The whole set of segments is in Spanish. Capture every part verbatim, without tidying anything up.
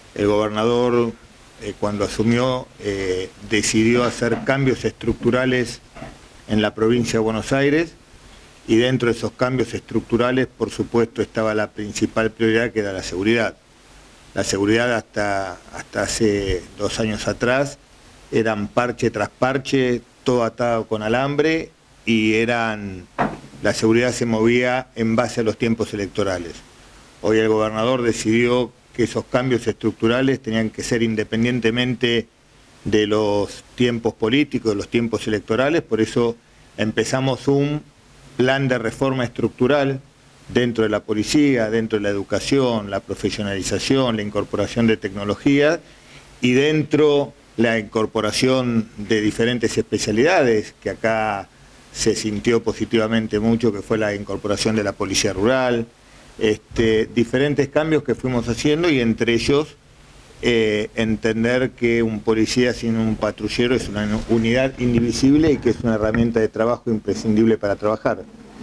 El gobernador, eh, cuando asumió, eh, decidió hacer cambios estructurales en la provincia de Buenos Aires, y dentro de esos cambios estructurales, por supuesto, estaba la principal prioridad, que era la seguridad. La seguridad hasta, hasta hace dos años atrás eran parche tras parche, todo atado con alambre, y eran, la seguridad se movía en base a los tiempos electorales. Hoy el gobernador decidió que esos cambios estructurales tenían que ser independientemente de los tiempos políticos, de los tiempos electorales. Por eso empezamos un plan de reforma estructural dentro de la policía, dentro de la educación, la profesionalización, la incorporación de tecnología, y dentro la incorporación de diferentes especialidades, que acá se sintió positivamente mucho, que fue la incorporación de la policía rural, este, diferentes cambios que fuimos haciendo, y entre ellos eh, entender que un policía sin un patrullero es una unidad indivisible y que es una herramienta de trabajo imprescindible para trabajar.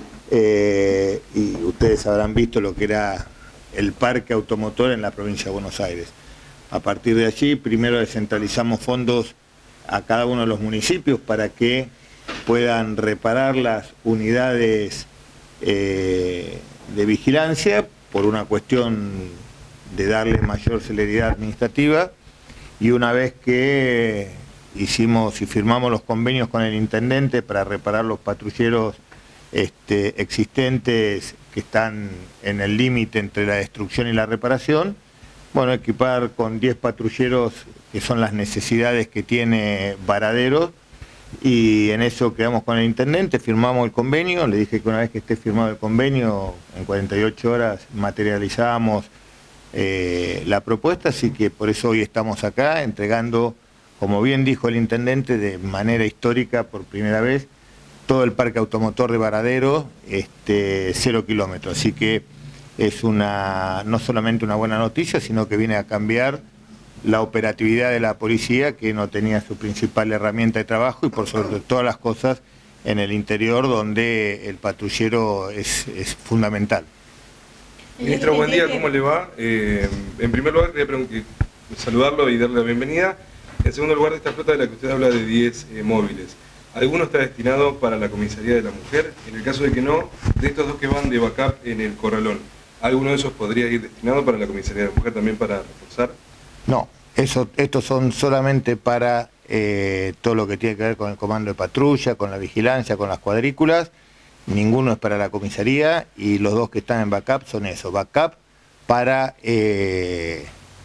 Eh, y ustedes habrán visto lo que era el parque automotor en la provincia de Buenos Aires. A partir de allí, primero descentralizamos fondos a cada uno de los municipios para que puedan reparar las unidades eh, de vigilancia, por una cuestión de darle mayor celeridad administrativa, y una vez que hicimos y firmamos los convenios con el intendente para reparar los patrulleros este, existentes que están en el límite entre la destrucción y la reparación, bueno, equipar con diez patrulleros, que son las necesidades que tiene Varadero, y en eso quedamos con el intendente, firmamos el convenio. Le dije que una vez que esté firmado el convenio, en cuarenta y ocho horas materializamos eh, la propuesta, así que por eso hoy estamos acá entregando, como bien dijo el intendente, de manera histórica, por primera vez, todo el parque automotor de Varadero, este, cero kilómetros, así que es una, no solamente una buena noticia, sino que viene a cambiar la operatividad de la policía, que no tenía su principal herramienta de trabajo, y por sobre todas las cosas en el interior, donde el patrullero es, es fundamental. Ministro, buen día, ¿cómo le va? Eh, en primer lugar, quería saludarlo y darle la bienvenida. En segundo lugar, de esta flota de la que usted habla de diez eh, móviles, ¿alguno está destinado para la comisaría de la mujer? En el caso de que no, de estos dos que van de backup en el Corralón, ¿alguno de esos podría ir destinado para la comisaría de la mujer también para reforzar? No, eso, estos son solamente para eh, todo lo que tiene que ver con el comando de patrulla, con la vigilancia, con las cuadrículas. Ninguno es para la comisaría, y los dos que están en backup son eso, backup para, eh,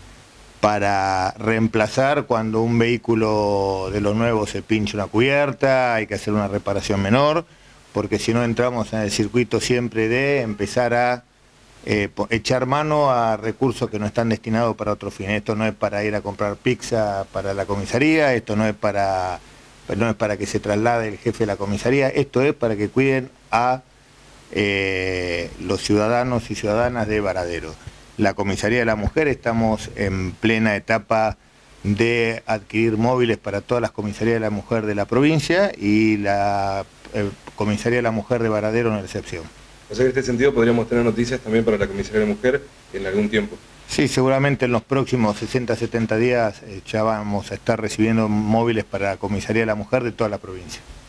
para reemplazar cuando un vehículo de los nuevos se pincha una cubierta, hay que hacer una reparación menor, porque si no entramos en el circuito siempre de empezar a Eh, echar mano a recursos que no están destinados para otro fin. Esto no es para ir a comprar pizza para la comisaría, esto no es para, no es para que se traslade el jefe de la comisaría, esto es para que cuiden a eh, los ciudadanos y ciudadanas de Varadero. La comisaría de la mujer, estamos en plena etapa de adquirir móviles para todas las comisarías de la mujer de la provincia, y la eh, comisaría de la mujer de Varadero no es excepción. O sea que en este sentido podríamos tener noticias también para la comisaría de la mujer en algún tiempo. Sí, seguramente en los próximos sesenta a setenta días eh, ya vamos a estar recibiendo móviles para la comisaría de la mujer de toda la provincia.